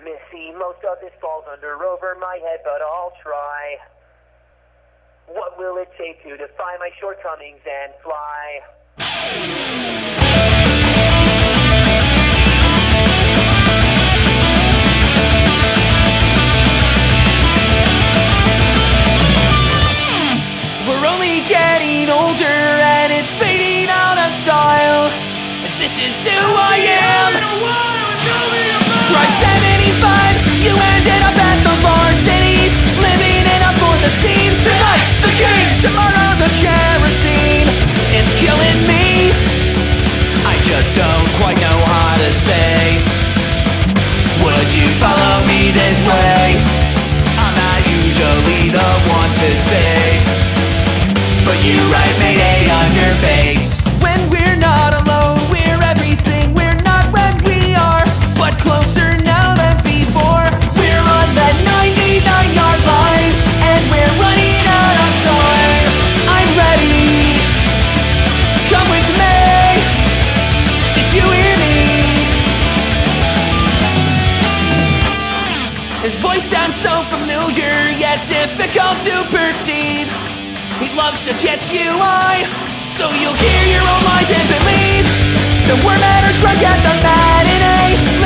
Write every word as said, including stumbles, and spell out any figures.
missy. Most of this falls under over my head, but I'll try. What will it take to defy my shortcomings and fly? We're only getting older and it's fading out of style. This is who I am. Drive seventy-five, you ended up at the varsities, living it up for the scene. Tonight the Kings, tomorrow the kerosene. It's killing me, I just don't quite know how to say. Would you follow me this way? I'm not usually the one to say, but you write Mayday on your face. When we're not alone, we're everything we're not when we are, but closer now than before. We're on that ninety-nine yard line, and we're running out of time. I'm ready, come with me. Did you hear me? His voice sounds so familiar, yet difficult to perceive. He loves to get you high, so you'll hear your own lies and believe that we're better drunk at the matinee.